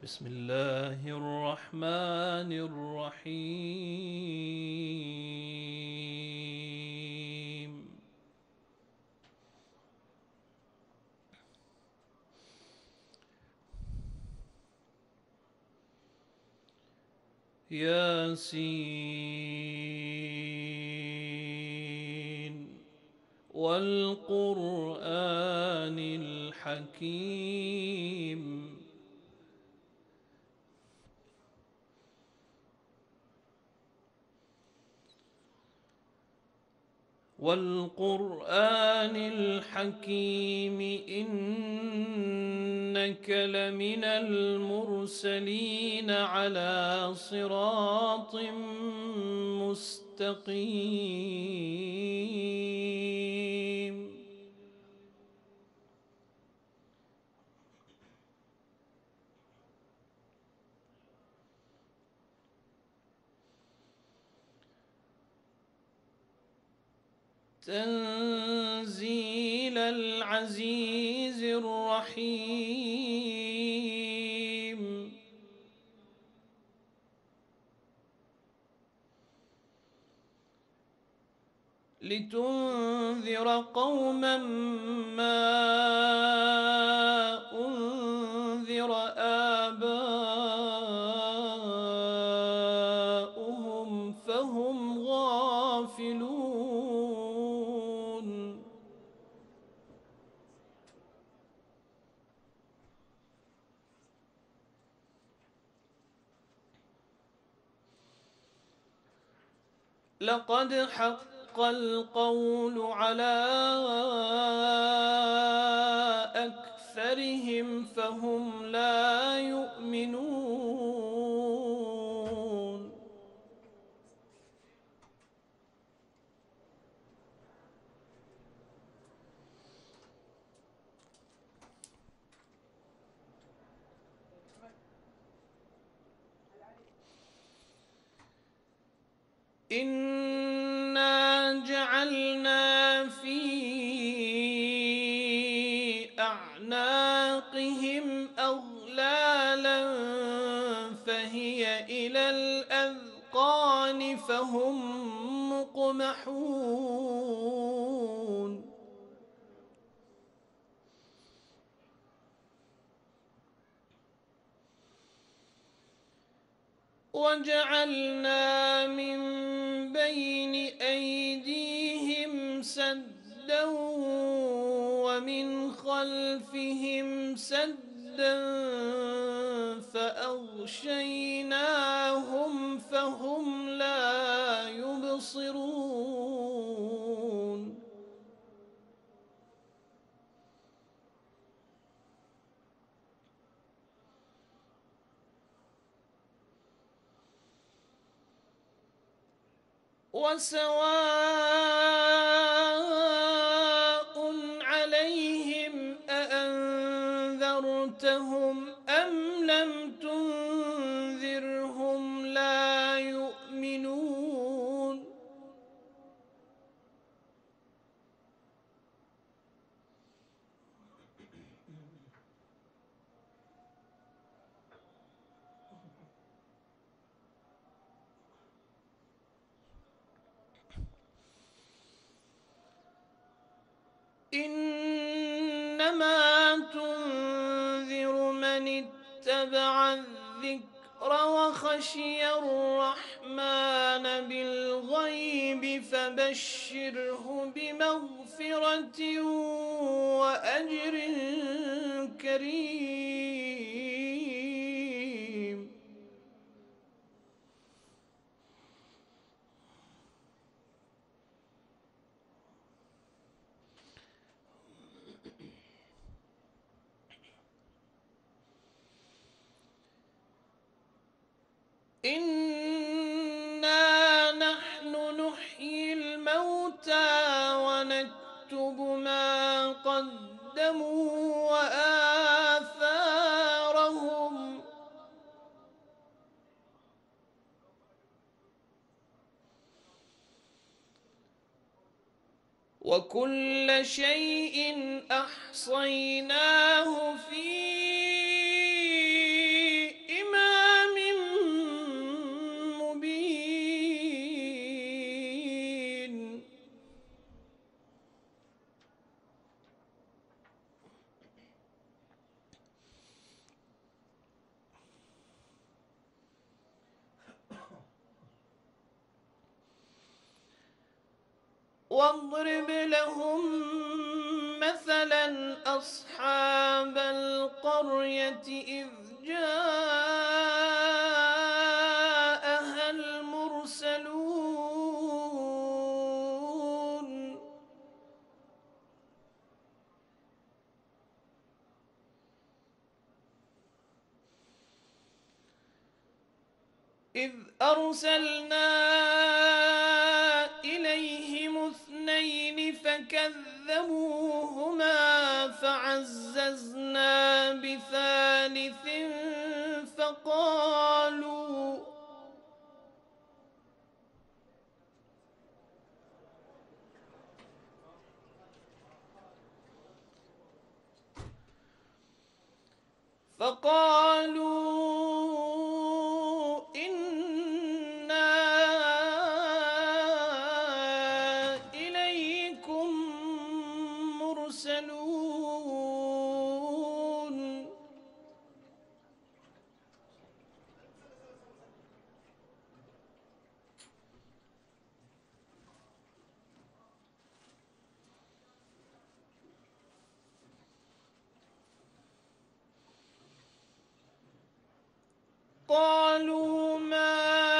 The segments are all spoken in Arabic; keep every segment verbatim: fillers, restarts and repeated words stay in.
بسم الله الرحمن الرحيم. ياسين والقرآن الحكيم. والقرآن الحكيم إنك لمن المرسلين على صراط مستقيم. تنزيل العزيز الرحيم. لتنذر قوما ما أنذر آباؤهم فهم غافلون. لقد حق القول على أكثرهم فهم لا يؤمنون. إنا جعلنا في أعناقهم أغلالا فهي إلى الأذقان فهم مقمحون. وجعلنا من بين أيديهم سدا ومن خلفهم سدا فأغشيناهم فهم لا يبصرون. وسواء عليهم أأنذرتهم أم لم تنذرهم لا يؤمنون. إنما تنذر من اتبع الذكر وخشي الرحمن بالغيب فبشره بمغفرة وأجر كريم. إنا نحن نحيي الموتى ونكتب ما قدموا وآثارهم وكل شيء أحصيناه في واضرب لهم مثلا أصحاب القرية إذ جاءها المرسلون إذ أرسلنا إليهم اثنين فكذبوهما فعززنا بثالث فقالوا فقالوا إنا إليكم مرسلون قالوا ما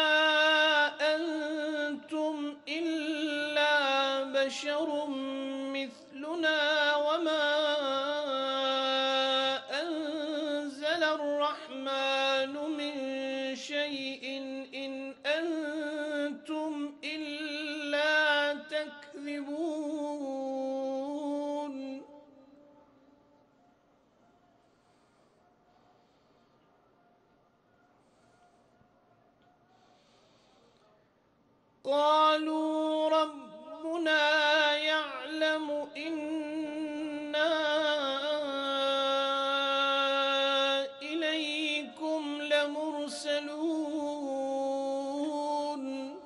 أنتم إلا بشر مثلنا وما أنزل الرحمن من شيء إن أنتم إلا تكذبون قالوا ربنا يعلم إنا إليكم لمرسلون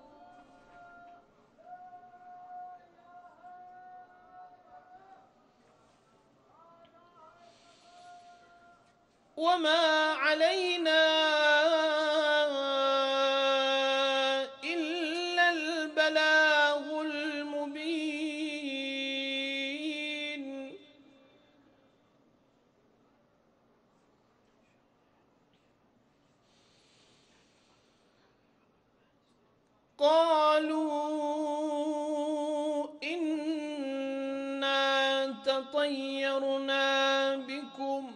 وما علينا إلا البلاغ المبين قالوا إنا تطيرنا بكم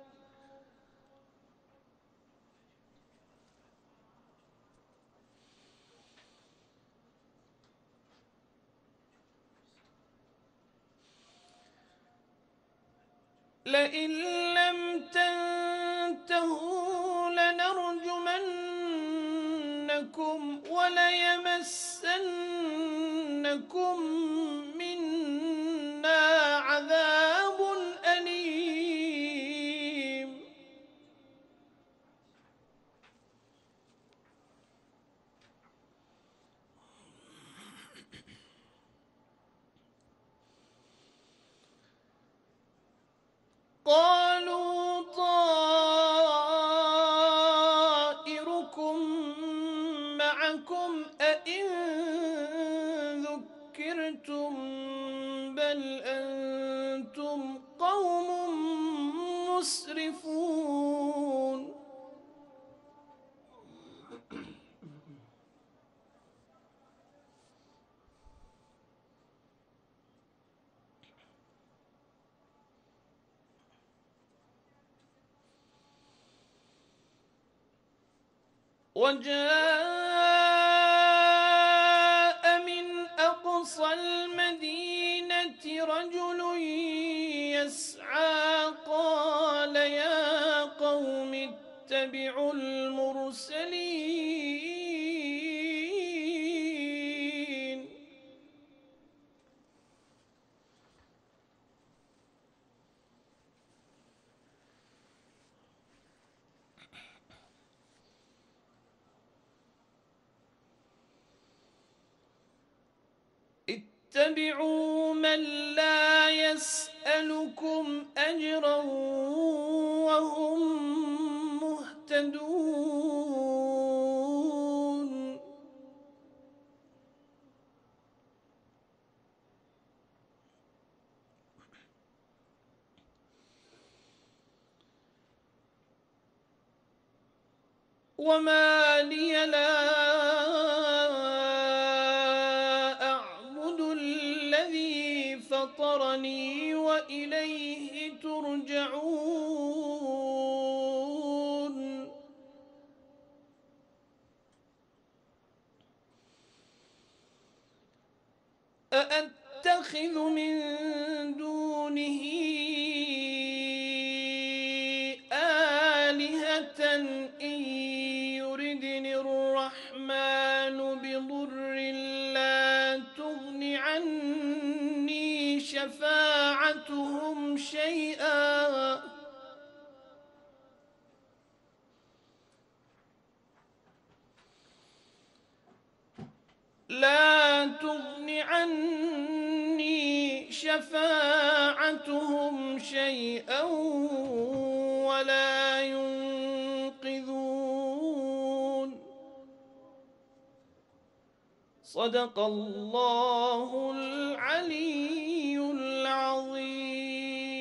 لئن لم تنتهوا لنرجمنكم وليمسنكم منا عذاب أليم قالوا طائركم معكم أئن ذكرتم بل أنتم قوم مسرفون وجاء من أقصى المدينة رجل يسعى قال يا قوم اتبعوا المرسلين اتبعوا من لا يسألكم أجرا وهم مهتدون وما لي لا أعبد الذي فطرني وإليه ترجعون أأتخذ من دونه آلهة إن يردني الرحمن بضر لا تغن عني شفاعتهم شيئا لا تغن عني شفاعتهم شيئا ولا ينقذون صدق الله العليم